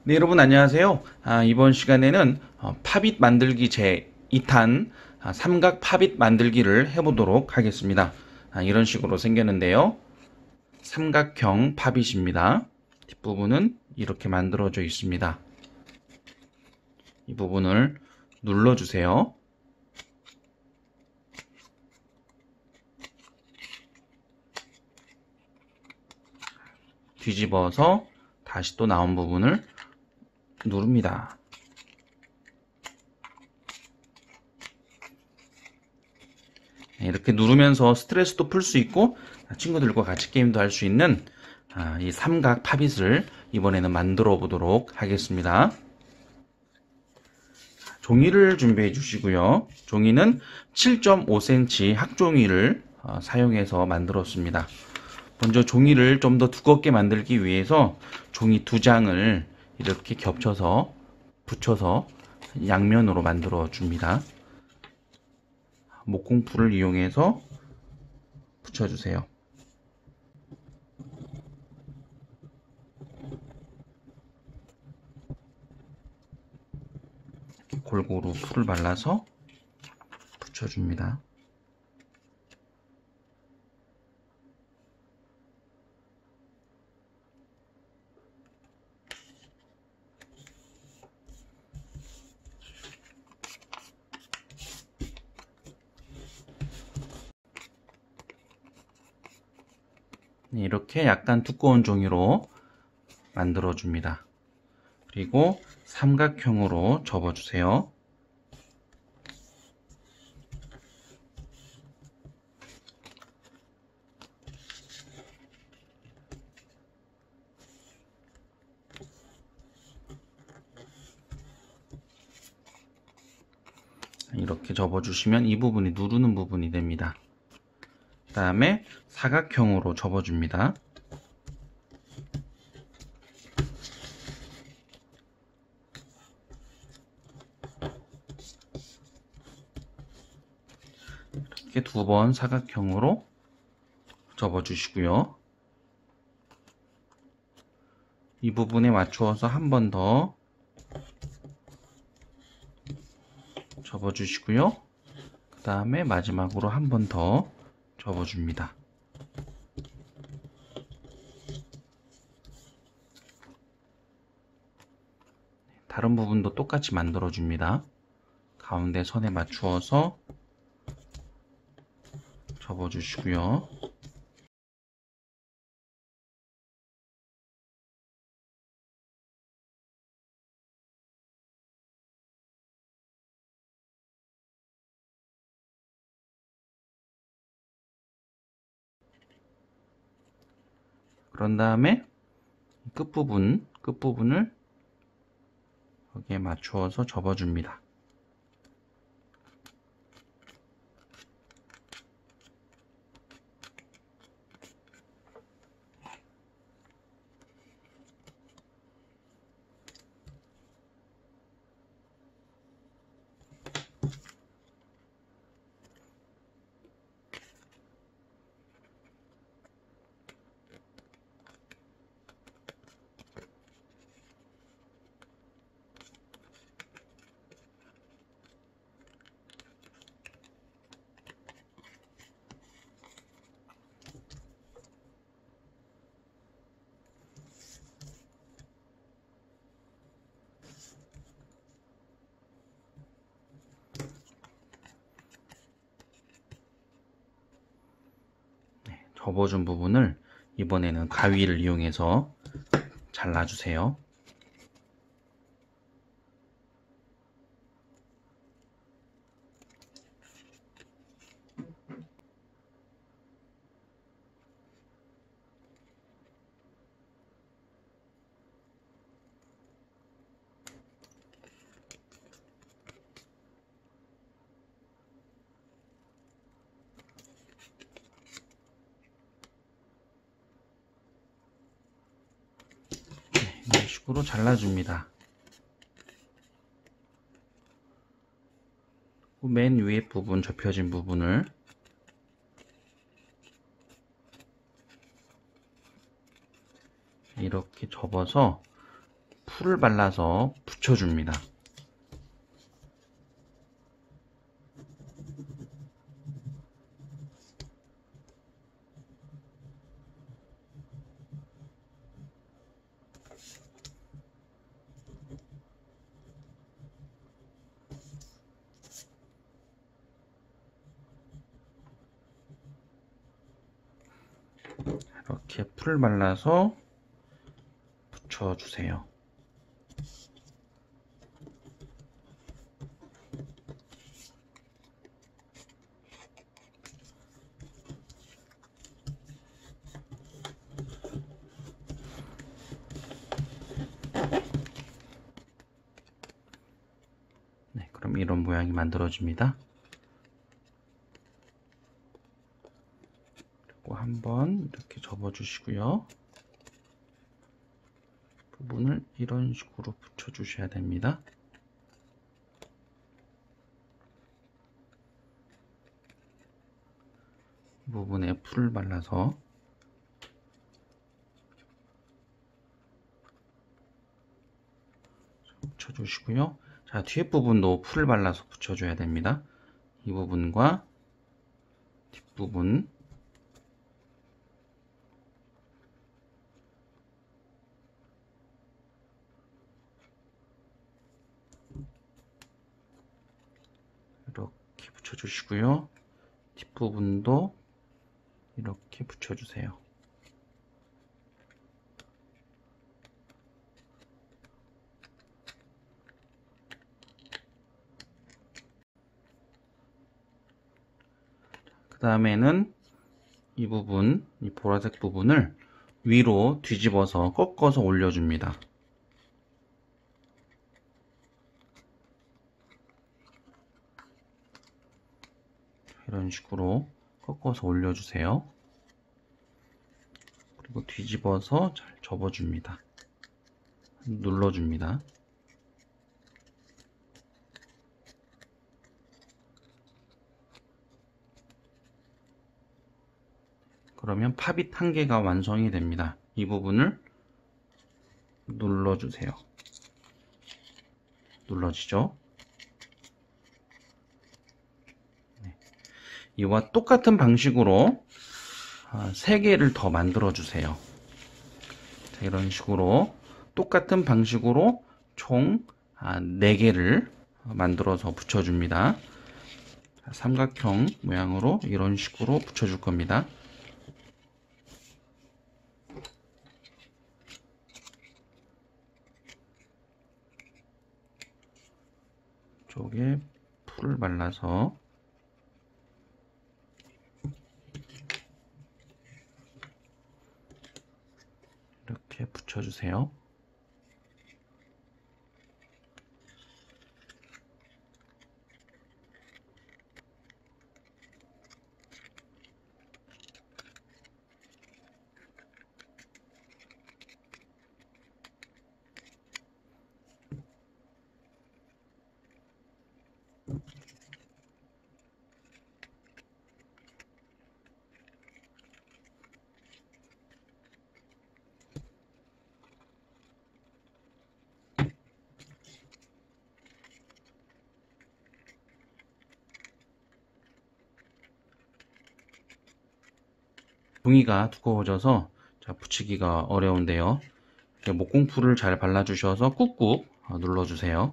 네, 여러분 안녕하세요. 이번 시간에는 팝잇 만들기 제 2탄 삼각 팝잇 만들기를 해보도록 하겠습니다. 이런 식으로 생겼는데요. 삼각형 팝잇입니다. 뒷부분은 이렇게 만들어져 있습니다. 이 부분을 눌러주세요. 뒤집어서 다시 또 나온 부분을 누릅니다. 이렇게 누르면서 스트레스도 풀 수 있고 친구들과 같이 게임도 할 수 있는 이 삼각 팝잇을 이번에는 만들어 보도록 하겠습니다. 종이를 준비해 주시고요. 종이는 7.5cm 학종이를 사용해서 만들었습니다. 먼저 종이를 좀 더 두껍게 만들기 위해서 종이 2장을 이렇게 겹쳐서 붙여서 양면으로 만들어 줍니다. 목공풀을 이용해서 붙여주세요. 골고루 풀을 발라서 붙여줍니다. 이렇게 약간 두꺼운 종이로 만들어 줍니다. 그리고 삼각형으로 접어주세요. 이렇게 접어주시면 이 부분이 누르는 부분이 됩니다. 그 다음에 사각형으로 접어줍니다. 이렇게 2번 사각형으로 접어주시고요. 이 부분에 맞추어서 한 번 더 접어주시고요. 그 다음에 마지막으로 한 번 더 접어줍니다. 다른 부분도 똑같이 만들어줍니다. 가운데 선에 맞추어서 접어주시고요. 그런 다음에 끝부분을 여기에 맞추어서 접어줍니다. 접어준 부분을 이번에는 가위를 이용해서 잘라주세요. 이런 식으로 잘라줍니다. 맨 위에 부분, 접혀진 부분을 이렇게 접어서 풀을 발라서 붙여줍니다. 이렇게 풀을 발라서 붙여주세요. 네, 그럼 이런 모양이 만들어집니다. 그리고 한번 이렇게 접어주시고요. 부분을 이런 식으로 붙여주셔야 됩니다. 이 부분에 풀을 발라서 붙여주시고요. 자, 뒤에 부분도 풀을 발라서 붙여줘야 됩니다. 이 부분과 뒷부분, 이렇게 붙여주시고요. 뒷부분도 이렇게 붙여주세요. 그 다음에는 이 부분, 이 보라색 부분을 위로 뒤집어서 꺾어서 올려줍니다. 이런 식으로 꺾어서 올려주세요. 그리고 뒤집어서 잘 접어줍니다. 눌러줍니다. 그러면 팝잇 한 개가 완성이 됩니다. 이 부분을 눌러주세요. 눌러지죠? 네. 이와 똑같은 방식으로 3개를 더 만들어 주세요. 자, 이런 식으로 똑같은 방식으로 총 4개를 만들어서 붙여줍니다. 삼각형 모양으로 이런 식으로 붙여줄 겁니다. 쪽에 풀을 발라서 이렇게 붙여주세요. 종이가 두꺼워져서 붙이기가 어려운데요. 목공풀을 잘 발라주셔서 꾹꾹 눌러주세요.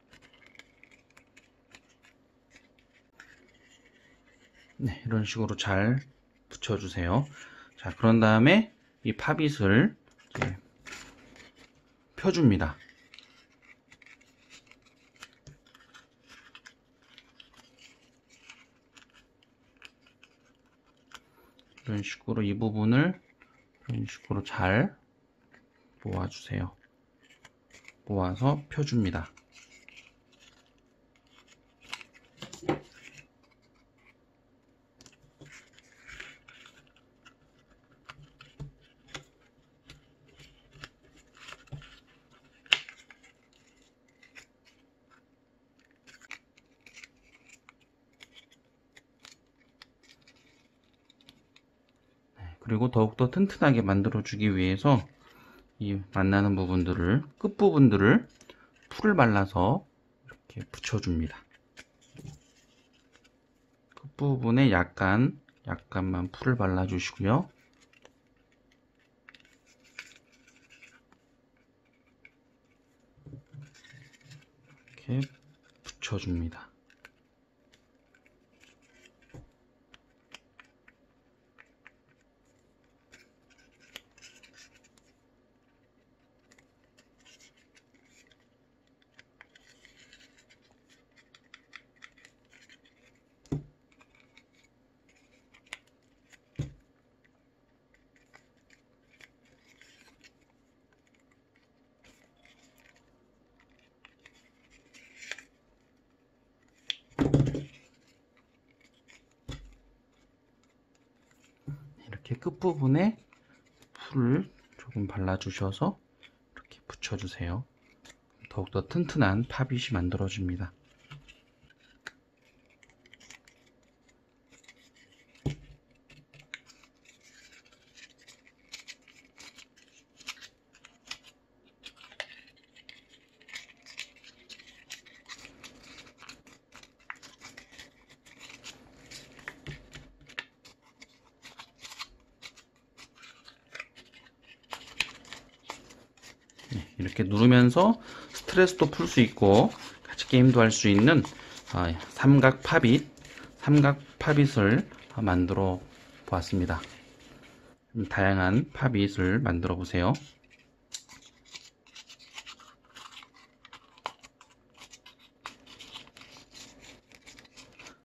네, 이런 식으로 잘 붙여주세요. 자, 그런 다음에 이 팝잇을 이제 펴줍니다. 이런 식으로 이 부분을 이런 식으로 잘 모아주세요. 모아서 펴줍니다. 그리고 더욱더 튼튼하게 만들어 주기 위해서 이 만나는 부분들을, 끝부분들을 풀을 발라서 이렇게 붙여줍니다. 끝부분에 약간만 풀을 발라주시고요. 이렇게 붙여줍니다. 이렇게 끝부분에 풀을 조금 발라주셔서 이렇게 붙여주세요. 더욱더 튼튼한 팝잇이 만들어집니다. 이렇게 누르면서 스트레스도 풀 수 있고 같이 게임도 할 수 있는 삼각 팝잇을 만들어 보았습니다. 다양한 팝잇을 만들어 보세요.